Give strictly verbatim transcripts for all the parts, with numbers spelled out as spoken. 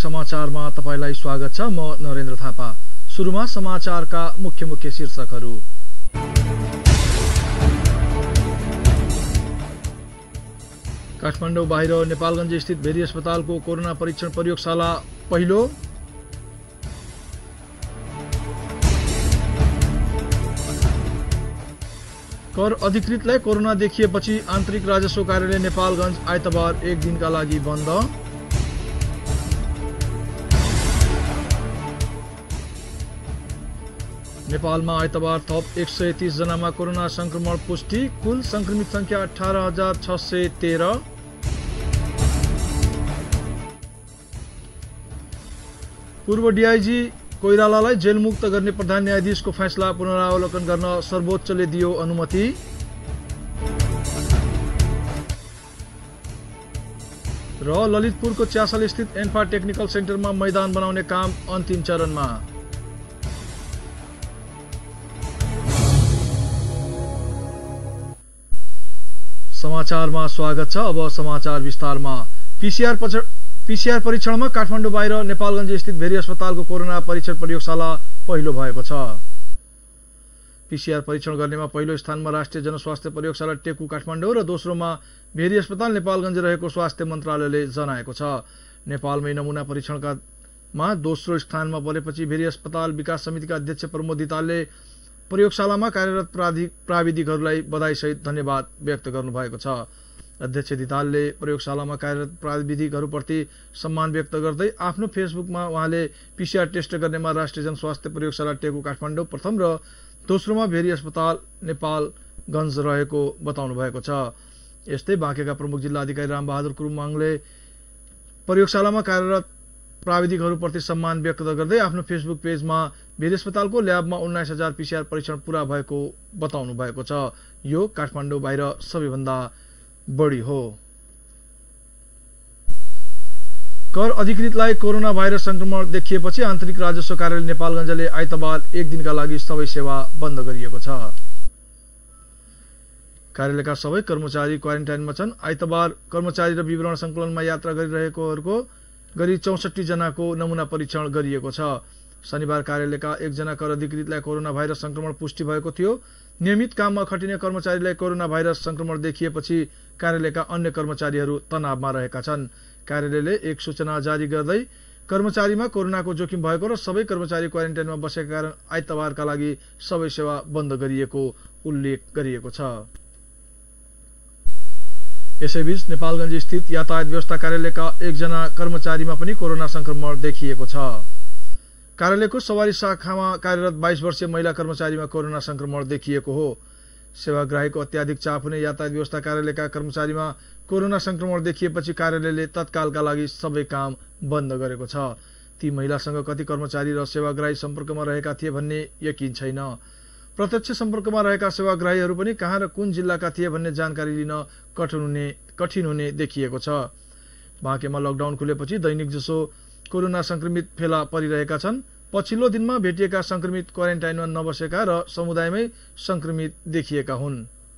समाचारमा तपाईलाई स्वागत छ। म नरेन्द्र थापा। सुरुमा समाचारका मुख्य मुख्य शीर्षकहरू। काठमाडौँ बाहिर नेपालगञ्ज स्थित भेरी अस्पतालको कोरोना परीक्षण प्रयोगशाला पहिलो। कर अधिकृतलाई कोरोना देखिएपछि आन्तरिक राजस्व कार्यालय नेपालगञ्ज आइतबार एक दिनका लागि बन्द। नेपालमा आइतबार थप एक सय तीस जनामा कोरोना संक्रमण पुष्टि। कुल संक्रमित संख्या अठार हजार छ सय तेह्र। पूर्व डीआईजी कोइरालालाई जेलमुक्त गर्ने प्रधान न्यायाधीशको फैसला पुनरावलोकन गर्न सर्वोच्चले दियो अनुमति। र ललितपुरको च्यासल स्थित एन्फा टेक्निकल सेन्टरमा मैदान बनाउने काम अन्तिम चरणमा। समाचारमा स्वागत छ। अब समाचार विस्तारमा। पीसीआर पीसीआर परीक्षणमा काठमाडौँ बाहिर नेपालगञ्ज स्थित भेरी अस्पतालको कोरोना परीक्षण प्रयोगशाला पहिलो भएको छ। पीसीआर परीक्षण गर्नेमा पहिलो स्थानमा राष्ट्रिय जनस्वास्थ्य प्रयोगशाला टेकु काठमाडौँ र दोस्रोमा भेरी अस्पताल नेपालगञ्ज रहेको स्वास्थ्य मन्त्रालयले जनाएको छ। नेपालमै नमुना परीक्षणकामा दोस्रो स्थानमा परेपछि भेरी अस्पताल विकास समितिका अध्यक्ष प्रमोद धितालले प्रयोगशालामा कार्यरत प्राविधिकहरूलाई बधाईसहित धन्यवाद व्यक्त गर्नुभएको छ। अध्यक्ष धितालले प्रयोगशालामा कार्यरत प्राविधिकहरूप्रति सम्मान व्यक्त गर्दै आफ्नो फेसबुकमा उहाँले पीसीआर टेस्ट गर्नेमा राष्ट्रिय जनस्वास्थ्य प्रयोगशाला टेकु काठमाडौँ प्रथम र दोस्रोमा भेरी अस्पताल नेपालगञ्ज रहेको बताउनु भएको छ। यस्तै बाँकेका प्रमुख जिल्ला अधिकारी रामबहादुर कुरुमाङले प्रयोगशालामा कार्यरत प्राविधिकहरूप्रति सम्मान व्यक्त गर्दै आफ्नो फेसबुक पेजमा भेरी अस्पतालको ल्याबमा उन्नाइस हजार पीसीआर परीक्षण पूरा भएको बताउनु भएको छ। यो काठमाडौँ बाहिर सबैभन्दा बढी हो। कर अधिकृतलाई कोरोना भाइरस संक्रमण देखिएपछि आन्तरिक राजस्व कार्यालय नेपालगञ्जले आइतबार एक दिनका लागि सबै सेवा बन्द गरिएको छ। कार्यालयका सबै कर्मचारी क्वारेन्टाइनमा छन्। आइतबार कर्मचारी र विवरण संकलनमा यात्रा गरिरहेकोहरूको गरी चौसठी जनाको नमुना परीक्षण गरिएको छ। शनिबार कार्यालयका एकजना कर अधिकृतलाई कोरोना भाइरस संक्रमण पुष्टि भएको थियो। नियमित काममा खटिने कर्मचारीलाई कोरोना भाइरस संक्रमण देखिएपछि कार्यालयका अन्य कर्मचारीहरू तनावमा रहेका छन्। कार्यालयले एक सूचना जारी गर्दै कर्मचारीमा कोरोनाको जोखिम भएको र सबै कर्मचारी क्वारेन्टाइनमा बसेका कारण आइतबारका लागि सबै सेवा बन्द गरिएको उल्लेख गरिएको छ। यसैबीच नेपालगञ्ज स्थित यातायात व्यवस्था कार्यालयका एकजना कर्मचारीमा पनि कोरोना संक्रमण देखिएको छ। कार्यालयको सवारी शाखामा कार्यरत बाइस वर्षीय महिला कर्मचारीमा कोरोना संक्रमण देखिएको हो। सेवाग्राहीको अत्याधिक चाप हुने यातायात व्यवस्था कार्यालयका कर्मचारीमा कोरोना संक्रमण देखिएपछि कार्यालयले तत्कालका लागि सबै काम बन्द गरेको छ। ती महिलासँग कति कर्मचारी र सेवाग्राही सम्पर्कमा रहेका थिए भन्ने यकिन छैन। प्रत्यक्ष सम्पर्कमा रहेका सेवाग्राहीहरू पनि कहाँ र कुन जिल्लाका थिए भन्ने जानकारी लिन कठिन हुने कठिन हुने देखिएको छ। बाँकेमा लकडाउन खुलेपछि दैनिक जसो कोरोना संक्रमित फेला परिरहेका छन्। पछिल्लो दिनमा भेटिएका संक्रमित क्वारेन्टाइनमा नबसेका र समुदायमै संक्रमित देखिएका हुन्।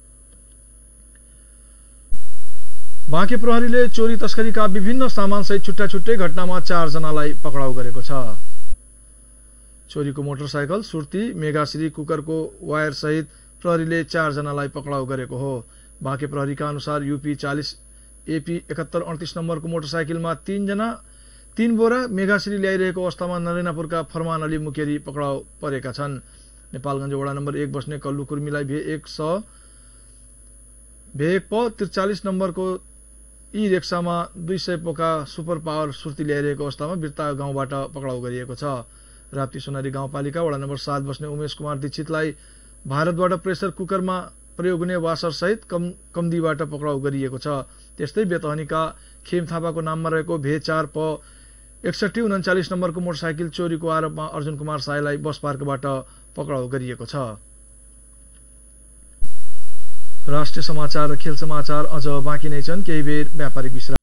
बाँके प्रहरीले चोरी तस्करीका विभिन्न सामानसहित छुट्टा छुट्टै घटनामा चार जनालाई पक्राउ गरेको छ। चोरीको मोटरसाइकल, सुर्ती, मेगाश्री कुकरको वायर सहित प्रहरीले चार जनालाई पक्राउ गरेको हो। बाँके प्रहरीका अनुसार यूपी चालीस एपी एकहत्तर अडतीस नम्बरको मोटरसाइकलमा तीन जना तीन बोरा मेगाश्री ल्याइरहेको अवस्थामा नरेनापुरका फरमान अली मुकेरी पक्राउ परेका छन्। नेपालगञ्ज वडा नम्बर एक बस्ने कल्लु कुर्मीलाई भे एक स भे एक प त्रिचालिस नम्बरको ई रिक्सामा दुई सय पोका सुपर पावर सुर्ती ल्याइरहेको अवस्थामा बिर्ता गाउँबाट पक्राउ गरिएको छ। राप्ती सोनारी गाउँपालिका वडा नम्बर सात बस्ने उमेश कुमार दीक्षितलाई भारतबाट प्रेसर कुकरमा प्रयोग हुने वासर सहित कम कम्दीबाट पक्राउ गरिएको छ। त्यस्तै बेतहनीका खेम थापाको नाममा रहेको भे चार प एकसठी उन्चालिस नम्बरको मोटरसाइकल चोरीको आरोपमा अर्जुन कुमार साईलाई बस पार्कबाट पक्राउ गरिएको छ। राष्ट्रिय समाचार र खेल समाचार अझ बाँकी नै छन्। केही बेर व्यापारिक विश्राम।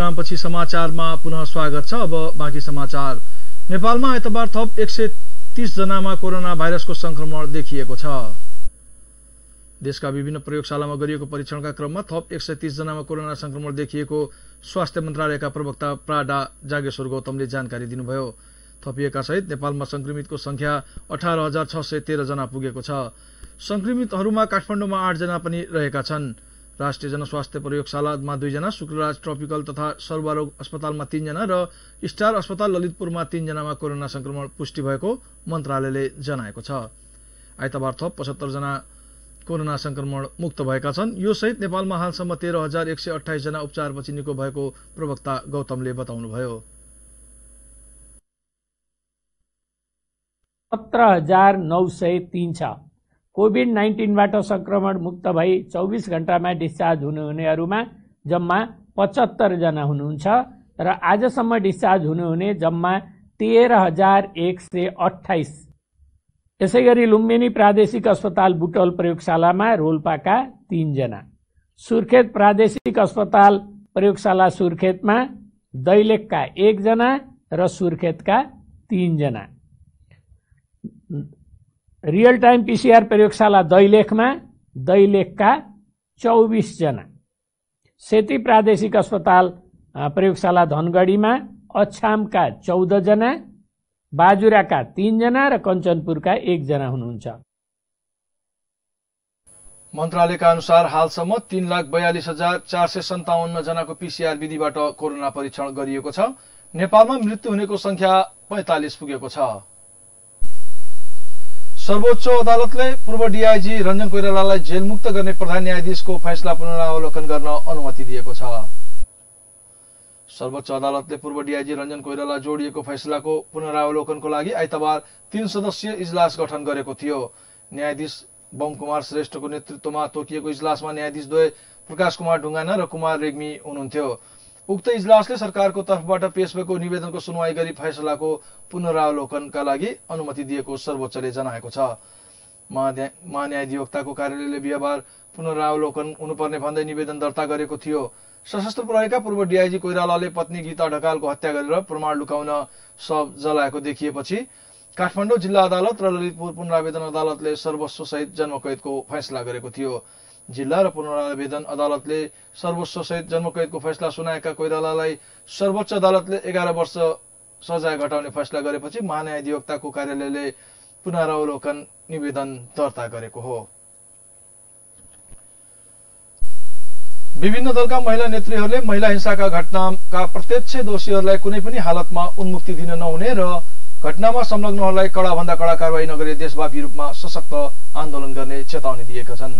विरामपछि समाचारमा पुनः स्वागत छ। अब बाँकी समाचार। नेपालमा आइतबार थप एक सय तीस जनामा कोरोना भाइरसको संक्रमण देखिएको छ। देशका विभिन्न प्रयोगशालामा गरिएको परीक्षणका क्रममा थप एक सय तीस जनामा कोरोना संक्रमण देखिएको स्वास्थ्य मन्त्रालयका प्रवक्ता प्राडा जागेश्वर गौतमले जानकारी दिनुभयो। थपिएका सहित नेपालमा संक्रमितको संख्या अठार हजार छ सय तेह्र जना पुगेको छ। संक्रमितहरूमा काठमाडौँमा आठ जना पनि रहेका छन्। राष्ट्रिय जनस्वास्थ्य प्रयोगशालामा दुईजना, शुक्रराज ट्रपिकल तथा सर्वरोग अस्पतालमा तीनजना र स्टार अस्पताल ललितपुरमा तीनजनामा कोरोना संक्रमण पुष्टि भएको मन्त्रालयले जनाएको छ। आइतबार थप पचहत्तर जना कोरोना संक्रमण मुक्त भएका छन्। यो सहित नेपालमा हालसम्म तेह्र हजार एक सय अठाइस जना उपचारपछि निको भएको प्रवक्ता गौतमले बताउनुभयो। सत्र हजार नौ सय तीन छ। कोभिड नाइन्टिनबाट संक्रमण मुक्त भई चौबिस घण्टामा डिस्चार्ज हुनुहुनेहरूमा जम्मा पचहत्तर जना हुनुहुन्छ र आजसम्म डिस्चार्ज हुनुहुने जम्मा तेह्र हजार एक सय अठाइस। यसै गरी लुम्बिनी प्रादेशिक अस्पताल बुटोल प्रयोगशालामा रोल्पाका तीनजना, सुर्खेत प्रादेशिक अस्पताल प्रयोगशाला सुर्खेतमा दैलेखका एकजना र सुर्खेतका तीनजना, रियल टाइम पीसीआर प्रयोगशाला दैलेखमा दैलेखका चौबीस जना, सेती प्रादेशिक अस्पताल प्रयोगशाला धनगढीमा अछामका चौध जना, बाजुराका तीनजना र कञ्चनपुरका एकजना हुनुहुन्छ। मन्त्रालयका अनुसार हालसम्म तीन लाख बयालिस हजार चार सय सन्ताउन्न जनाको पीसीआर विधिबाट कोरोना परीक्षण गरिएको छ। नेपालमा मृत्यु हुनेको संख्या पैंतालिस पुगेको छ। सर्वोच्च अदालतले पूर्व डीआईजी रञ्जन कोइरालालाई जेलमुक्त गर्ने प्रधान न्यायाधीशको फैसला पुनरावलोकन गर्न अनुमति दिएको छ। सर्वोच्च अदालतले पूर्व डीआईजी रञ्जन कोइराला जोडिएको फैसलाको पुनरावलोकनको लागि आइतबार तीन सदस्यीय इजलास गठन गरेको थियो। न्यायाधीश बम कुमार श्रेष्ठको नेतृत्वमा तोकिएको इजलासमा न्यायाधीश द्वय प्रकाश कुमार ढुङ्गाना र कुमार रेग्मी हुनुहुन्थ्यो। उक्त इजलासले सरकारको तर्फबाट पेश भएको निवेदनको सुनवाई गरी फैसलाको पुनरावलोकनका लागि अनुमति दिएको सर्वोच्चले जनाएको छ। महान्यायाधिवक्ताको कार्यालयले बिहिबार पुनरावलोकन हुनुपर्ने भन्दै निवेदन दर्ता गरेको थियो। सशस्त्र प्रहरीका पूर्व डीआईजी कोइरालाले पत्नी गीता ढकालको हत्या गरेर प्रमाण लुकाउन शव जलाएको देखिएपछि काठमाडौँ जिल्ला अदालत र ललितपुर पुनरावेदन अदालतले सर्वस्व सहित जन्मकैदको फैसला गरेको थियो। जिल्ला र पुनरावेदन अदालतले सर्वस्व सहित जन्मकैदको फैसला सुनाएका कोइरालालाई सर्वोच्च अदालतले एघार वर्ष सजाय घटाउने फैसला गरेपछि महान्यायाधिवक्ताको कार्यालयले पुनरावलोकन निवेदन दर्ता गरेको हो। विभिन्न दलका महिला नेत्रीहरूले महिला हिंसाका घटनाका प्रत्यक्ष दोषीहरूलाई कुनै पनि हालतमा उन्मुक्ति दिन नहुने र घटनामा संलग्नहरूलाई कड़ा भन्दा कड़ा कारवाही नगरी देशव्यापी रूपमा सशक्त आन्दोलन गर्ने चेतावनी दिएका छन्।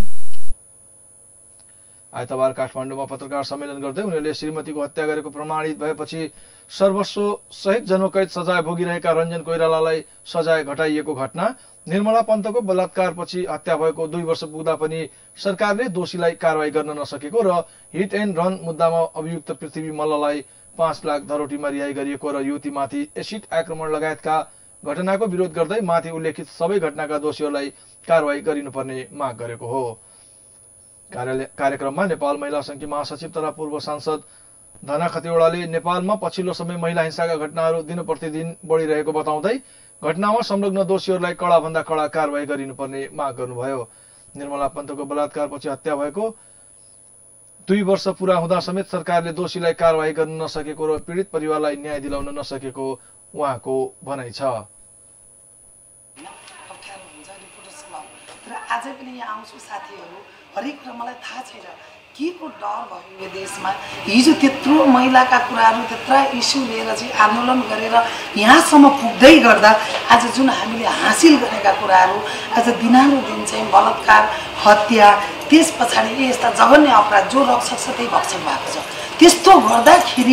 आइतबार काठमाडौँमा पत्रकार सम्मेलन गर्दै उनीहरूले श्रीमतीको हत्या गरेको प्रमाणित भएपछि सर्वस्व सहित जन्मकैद सजाय भोगिरहेका रञ्जन कोइरालालाई सजाय घटाइएको घटना, निर्मला पन्तको बलात्कारपछि हत्या भएको दुई वर्ष पुग्दा पनि सरकारले दोषीलाई कारवाही गर्न नसकेको र हिट एन्ड रन मुद्दामा अभियुक्त पृथ्वी मल्ललाई पाँच लाख धरोटीमा रिहाई गरिएको र युवतीमाथि एसिड आक्रमण लगायतका घटनाको विरोध गर्दै माथि उल्लेखित सबै घटनाका दोषीहरूलाई कारवाही गरिनुपर्ने माग गरेको हो। कार्यक्रममा नेपाल महिला संघकी महासचिव तथा पूर्व सांसद धना खतिवड़ाले नेपालमा पछिल्लो समय महिला हिंसाका घटनाहरू दिन प्रतिदिन बढिरहेको बताउँदै घटनामा संलग्न दोषीहरूलाई कड़ा भन्दा कड़ा कारवाही गरिनुपर्ने माग गर्नुभयो। निर्मला पन्तको बलात्कारपछि हत्या भएको दुई वर्ष पूरा हुँदा समेत सरकारले दोषीलाई कारवाही गर्न नसकेको र पीडित परिवारलाई न्याय दिलाउन नसकेको उहाँको भनाइ छ। आजै पनि यहाँ आउँछु साथीहरू, हरेक कुरा मलाई थाहा छैन के को डर भयो यो देशमा। हिजो त्यत्रो महिलाका कुराहरू त्यत्रा इस्यु लिएर चाहिँ आन्दोलन गरेर यहाँसम्म पुग्दै गर्दा आज जुन हामीले हासिल गरेका कुराहरू आज दिनानुदिन चाहिँ बलात्कार, हत्या, त्यस पछाडि यस्ता जघन्य अपराध जो रक्षक छ त्यही भक्षक भएको छ। त्यस्तो गर्दाखेरि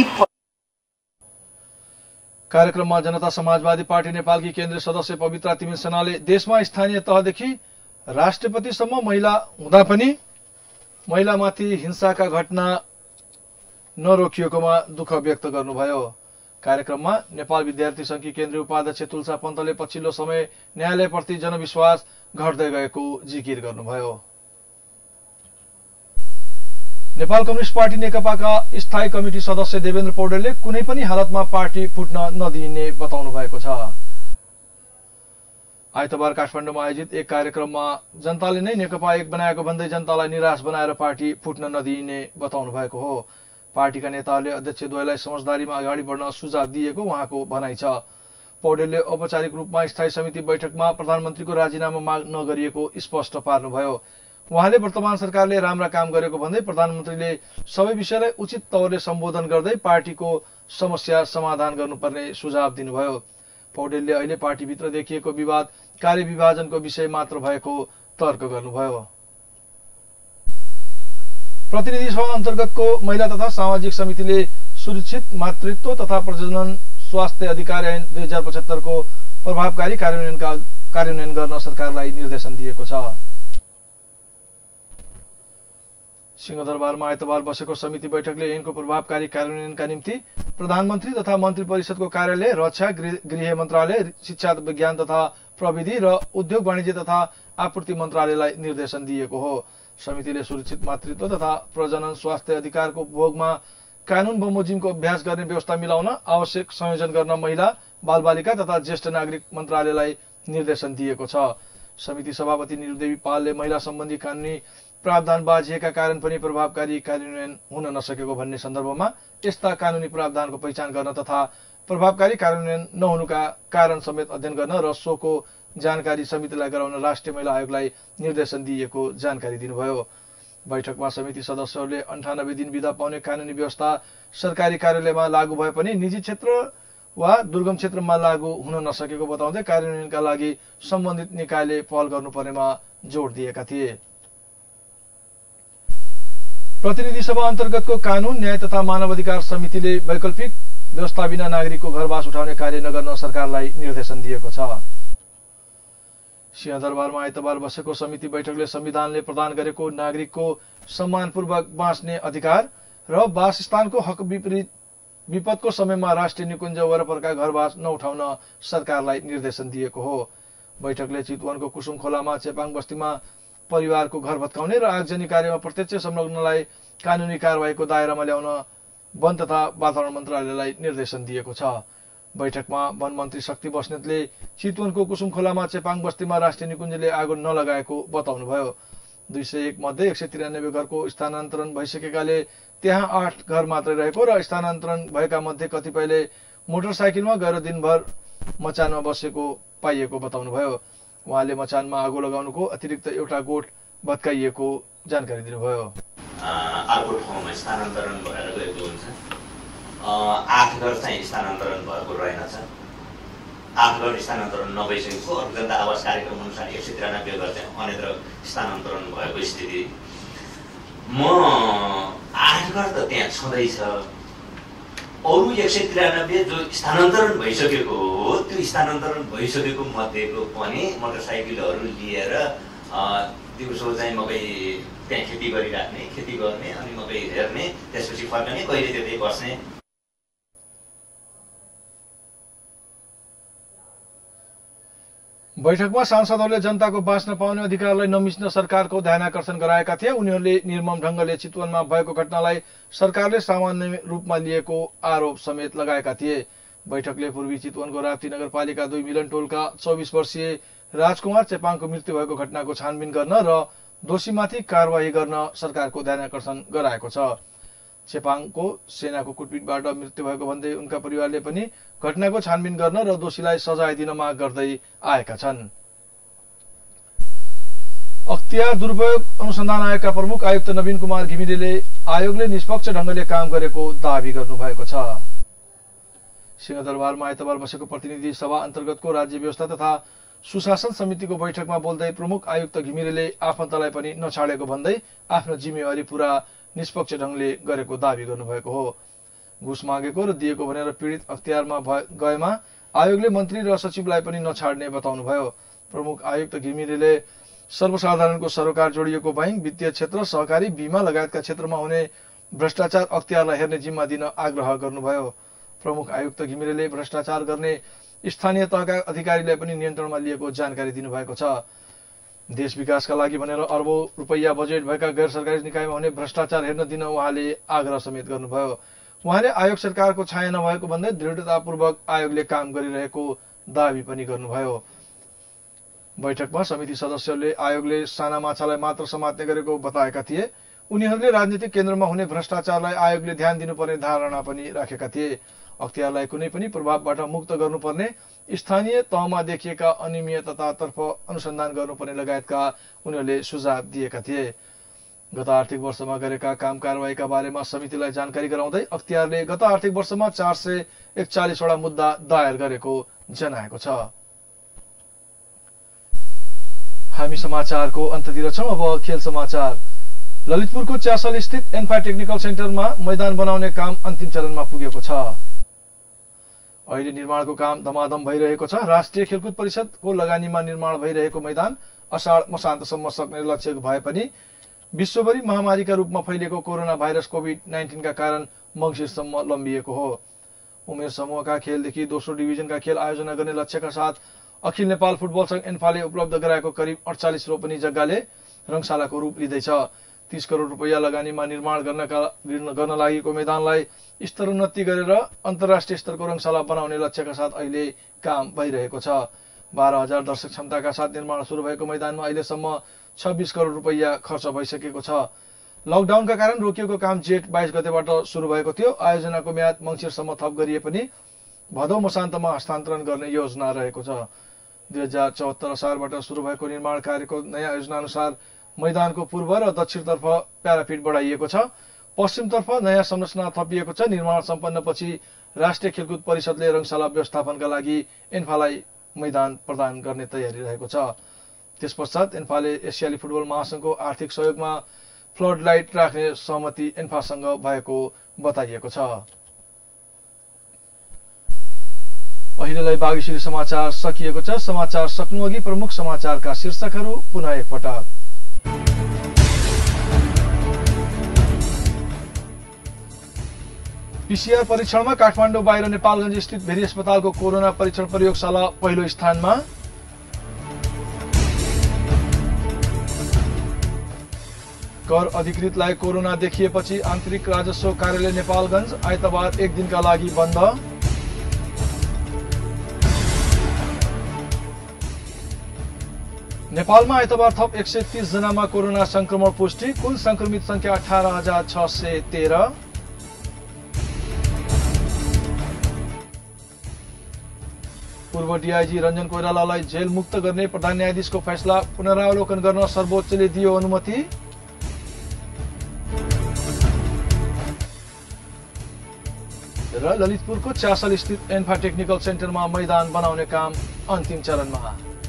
कार्यक्रममा जनता समाजवादी पार्टी नेपालकी केन्द्रीय सदस्य पवित्रा तिमिल सेनाले देशमा स्थानीय तहदेखि राष्ट्रपतिसम्म महिला हुँदा पनि महिलामाथि हिंसाका घटना नरोकिएकोमा दुःख व्यक्त गर्नुभयो। कार्यक्रममा नेपाल विद्यार्थी संघकी केन्द्रीय उपाध्यक्ष तुलसा पन्तले पछिल्लो समय न्यायालयप्रति जनविश्वास घट्दै गएको जिकिर गर्नुभयो। नेपाल कम्युनिस्ट पार्टी नेकपाका स्थायी कमिटी सदस्य देवेन्द्र पौडेलले कुनै पनि हालतमा पार्टी फुट्न नदिने बताउनु भएको छ। आइतबार काठमाडौँमा आयोजित एक कार्यक्रममा जनताले नै नेकपा एक बनाएको भन्दै जनतालाई निराश बनाएर पार्टी फुट्न नदिने बताउनु भएको हो। पार्टीका नेताहरूले अध्यक्षद्वयलाई समझदारीमा अगाडि बढ्न सुझाव दिएको उहाँको भनाइ छ। पौडेलले औपचारिक रूपमा स्थायी समिति बैठकमा प्रधानमन्त्रीको राजीनामा माग नगरिएको स्पष्ट पार्नुभयो। उहाँले वर्तमान सरकारले राम्रा काम गरेको भन्दै प्रधानमन्त्रीले सबै विषयलाई उचित तौरले सम्बोधन गर्दै पार्टीको समस्या समाधान गर्नुपर्ने सुझाव दिनुभयो। पौडेलले अहिले पार्टीभित्र देखिएको विवाद कार्यविभाजनको विषय मात्र भएको तर्क गर्नुभयो। प्रतिनिधि सभा अन्तर्गतको महिला तथा सामाजिक समितिले सुरक्षित मातृत्व तथा प्रजनन स्वास्थ्य अधिकार ऐन दुई हजार पचहत्तरको प्रभावकारी कार्यान्वयनका कार्यान्वयन गर्न सरकारलाई निर्देशन दिएको छ। सिंहदरबारमा आइतबार बसेको समिति बैठकले ऐनको प्रभावकारी कार्यान्वयनका निम्ति प्रधानमन्त्री तथा मन्त्री परिषदको कार्यालय, रक्षा, गृह मन्त्रालय, शिक्षा विज्ञान तथा प्रविधि र उद्योग वाणिज्य तथा आपूर्ति मन्त्रालयलाई निर्देशन दिएको हो। समितिले सुरक्षित मातृत्व तथा प्रजनन स्वास्थ्य अधिकारको भोगमा कानून बमोजिमको अभ्यास गर्ने व्यवस्था मिलाउन आवश्यक संयोजन गर्न महिला, बालबालिका तथा ज्येष्ठ नागरिक मन्त्रालयलाई निर्देशन दिएको छ। समिति सभापति निरुदेवी पालले महिला सम्बन्धी कानूनी प्रावधान बाझिएका कारण पनि प्रभावकारी कार्यान्वयन हुन नसकेको भन्ने सन्दर्भमा यस्ता कानूनी प्रावधानको पहिचान गर्न तथा प्रभावकारी कार्यान्वयन नहुनुका कारण समेत अध्ययन गर्न र सोको जानकारी समितिलाई गराउन राष्ट्रिय महिला आयोगलाई निर्देशन दिएको जानकारी दिनुभयो। बैठकमा समिति सदस्यहरूले अन्ठानब्बे दिन बिदा पाउने कानूनी व्यवस्था सरकारी कार्यालयमा लागू भए पनि निजी क्षेत्र वा दुर्गम क्षेत्रमा लागू हुन नसकेको बताउँदै कार्यान्वयनका लागि सम्बन्धित निकायले पहल गर्नुपर्नेमा जोड दिएका थिए। प्रतिनिधि सभा अन्तर्गतको कानून, न्याय तथा मानव अधिकार समितिले वैकल्पिक व्यवस्था बिना नागरिकको घरवास उठाउने कार्य नगर्न सरकारलाई निर्देशन दिएको छ। सिंहदरबारमा आइतबार बसेको समिति बैठकले संविधानले प्रदान गरेको नागरिकको सम्मानपूर्वक बाँच्ने अधिकार र वासस्थानको हक विपरीत विपदको समयमा राष्ट्रिय निकुञ्ज वरपरका घरवास नउठाउन सरकारलाई निर्देशन दिएको हो। बैठकले चितवनको कुसुम खोलामा चेपाङ बस्तीमा परिवारको घर भत्काउने र आगजनी कार्यमा प्रत्यक्ष संलग्नलाई कानूनी कारवाहीको दायरामा ल्याउन वन तथा वातावरण मन्त्रालयलाई निर्देशन दिएको छ। बैठकमा वन मन्त्री शक्ति बस्नेतले चितवनको कुसुम खोलामा चेपाङ बस्तीमा राष्ट्रिय निकुञ्जले आगो नलगाएको बताउनुभयो। दुई सय एक मध्ये एक सय तिरानब्बे घरको स्थानान्तरण भइसकेकाले त्यहाँ आठ घर मात्रै रहेको र स्थानान्तरण भएका मध्ये कतिपयले मोटरसाइकलमा गएर दिनभर मचानमा बसेको पाइएको बताउनुभयो। उहाँले मचानमा आगो लगाउनुको अतिरिक्त एउटा गोठ भत्काइएको जानकारी दिनुभयो। अर्को ठाउँमा स्थानान्तरण भएर गएको हुन्छ। आठ घर चाहिँ स्थानान्तरण भएको रहेनछ। आठ घर स्थानान्तरण नभइसकेको, अरू जनता आवास कार्यक्रम अनुसार एक सय तिरानब्बे घर चाहिँ अन्यत्र स्थानान्तरण भएको स्थिति। म आठ घर त त्यहाँ छँदैछ, अरू एक सय तिरानब्बे जो स्थानान्तरण भइसकेको हो, त्यो स्थानान्तरण भइसकेको मध्येको पनि मोटरसाइकलहरू लिएर दिउँसो चाहिँ मकै त्यहाँ खेती गरिराख्ने, खेती गर्ने, अनि मकै हेर्ने, त्यसपछि फर्कने, कहिले त्यतै बस्ने। बैठकमा सांसदहरूले जनताको बाँच्न पाउने अधिकारलाई नमिच्न सरकारको ध्यानाकर्षण गराएका थिए। उनीहरूले निर्मम ढंगले चितवनमा भएको घटनालाई सरकारले सामान्य रूपमा लिएको आरोप समेत लगाएका थिए। बैठकले पूर्वी चितवनको राप्ती नगरपालिका दुई मिलन टोलका चौबिस वर्षीय राजकुमार चेपाङको मृत्यु भएको घटनाको छानबिन गर्न र दोषीमाथि कारवाही गर्न सरकारको ध्यानाकर्षण गराएको छ। चेपाङको सेनाको कुटपिटबाट मृत्यु भएको भन्दै उनका परिवारले पनि घटनाको छानबिन गर्न र दोषीलाई सजाय दिन माग गर्दै आएका छन्। अख्तियार दुरुपयोग अनुसन्धान आयोगका प्रमुख आयुक्त नवीन कुमार घिमिरेले आयोगले निष्पक्ष ढंगले काम गरेको दावी गर्नुभएको छ। सिंहदरबारमा आइतबार बसेको प्रतिनिधि सभा अन्तर्गतको राज्य व्यवस्था तथा सुशासन समितिको बैठकमा बोल्दै प्रमुख आयुक्त घिमिरेले आफन्तलाई पनि नछाडेको भन्दै आफ्नो जिम्मेवारी पूरा निष्पक्ष ढंगले गरेको दावी गर्नुभएको हो। घुस मागेको र दिएको भनेर पीडित अख्तियारमा गएमा आयोगले मन्त्री र सचिवलाई पनि नछाड्ने बताउनुभयो। प्रमुख आयुक्त घिमिरेले सर्वसाधारणको सरोकार जोडिएको बैंक, वित्तीय क्षेत्र, सहकारी, बीमा लगायतका क्षेत्रमा हुने भ्रष्टाचार अख्तियारलाई हेर्ने जिम्मा दिन आग्रह गर्नुभयो। प्रमुख आयुक्त घिमिरेले भ्रष्टाचार गर्ने स्थानीय तहका अधिकारीलाई पनि नियन्त्रणमा लिएको जानकारी दिनुभएको छ। देश विकासका लागि भनेर अरबौं रुपैयाँ बजेट भएका गैर सरकारी निकायमा हुने भ्रष्टाचार हेर्न दिन उहाँले आग्रह समेत गर्नुभयो। उहाँले आयोग सरकारको छाया नभएको भन्दै दृढतापूर्वक आयोगले काम गरिरहेको दावी पनि गर्नुभयो। बैठकमा समिति सदस्यहरूले आयोगले साना माछालाई मात्र समात्ने गरेको बताएका थिए। उनीहरूले राजनीतिक केन्द्रमा हुने भ्रष्टाचारलाई आयोगले ध्यान दिनुपर्ने धारणा पनि राखेका थिए। अख्तियारलाई कुनै पनि प्रभावबाट मुक्त गर्नुपर्ने, स्थानीय तहमा देखिएका अनियमिततातर्फ अनुसन्धान गर्नुपर्ने लगायतका उनीहरूले सुझाव दिएका थिए। गत आर्थिक वर्षमा गरेका काम कारवाहीका बारेमा समितिलाई जानकारी गराउँदै अख्तियारले गत आर्थिक वर्षमा चार सय एकचालिसवटा मुद्दा दायर गरेको जनाएको छ। हामी समाचारको अन्ततिर छौं। अब खेल समाचार। ललितपुरको च्यासल स्थित एन्फा टेक्निकल सेन्टरमा मैदान बनाउने काम अन्तिम चरणमा पुगेको छ। अहिले निर्माणको काम धमाधम भइरहेको छ। राष्ट्रिय खेलकुद परिषदको लगानीमा निर्माण भइरहेको मैदान असाढ मसान्तसम्म सक्ने लक्ष्य भए पनि विश्वभरि महामारीका रूपमा फैलिएको कोरोना भाइरस कोभिड नाइन्टीन का कारण मंगिरसम्म लम्बिएको हो। उमेर समूहका खेलदेखि दोस्रो डिभिजनका खेल आयोजना गर्ने लक्ष्यका साथ अखिल नेपाल फुटबल संघ एन्फाले उपलब्ध गराएको करिब अडचालिस रोपनी जग्गाले रङशालाको रूप लिँदैछ। तीस करोड़ रुपैयाँ लगानीमा निर्माण गर्नका गर्न लागेको मैदानलाई स्तरोन्नति गरेर अन्तर्राष्ट्रिय स्तरको रङशाला बनाउने लक्ष्यका साथ अहिले काम भइरहेको छ। बाह्र हजार दर्शक क्षमताका साथ निर्माण शुरू भएको मैदानमा अहिलेसम्म छब्बीस करोड़ रुपैयाँ खर्च भइसकेको छ। लकडाउनका कारण रोकिएको काम जेठ बाइस गतेबाट शुरू भएको थियो। आयोजनाको म्याद मंगिरसम्म थप गरिए पनि भदौ मसान्तमा हस्तान्तरण गर्ने योजना रहेको छ। दुई हजार चौहत्तर असारबाट शुरू भएको निर्माण कार्यको नयाँ योजना अनुसार मैदानको पूर्व र दक्षिणतर्फ प्याराफिट बढाइएको छ। पश्चिमतर्फ नयाँ संरचना थपिएको छ। निर्माण सम्पन्नपछि राष्ट्रिय खेलकुद परिषदले रङशाला व्यवस्थापनका लागि एन्फालाई मैदान प्रदान गर्ने तयारी रहेको छ। त्यस पश्चात एन्फाले एसियाली फुटबल महासंघको आर्थिक सहयोगमा फ्लड लाइट राख्ने सहमति एन्फासँग भएको बताइएको छ। अहिलेलाई बागेश्वरी समाचार सकिएको छ। समाचार सक्नुअघि प्रमुख समाचारका शीर्षकहरू पुनः एकपटक। पीसीआर परीक्षणमा काठमाडौँ बाहिर नेपालगञ्ज स्थित भेरी अस्पतालको कोरोना परीक्षण प्रयोगशाला पहिलो स्थानमा। कर अधिकृतलाई कोरोना देखिएपछि आन्तरिक राजस्व कार्यालय नेपालगञ्ज आइतबार एक दिनका लागि बन्द। नेपालमा आइतबार थप एक सय तीस जनामा कोरोना संक्रमण पुष्टि। कुल संक्रमित संख्या अठार हजार छ सय तेह्र। पूर्व डीआईजी रञ्जन कोइरालालाई जेल मुक्त गर्ने प्रधान न्यायाधीशको फैसला पुनरावलोकन गर्न सर्वोच्चले दियो अनुमति। र ललितपुरको च्यासल स्थित एन्फा टेक्निकल सेन्टरमा मैदान बनाउने काम अन्तिम चरणमा।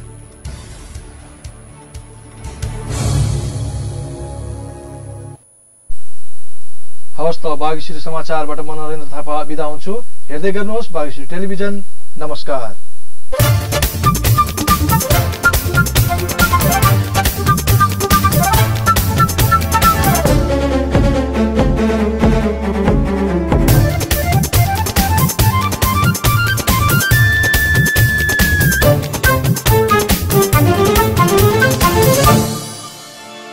हवस् त बागेश्वरी समाचारबाट म नरेन्द्र थापा बिदा हुन्छु। हेर्दै गर्नुहोस् बागेश्वरी टेलिभिजन। नमस्कार।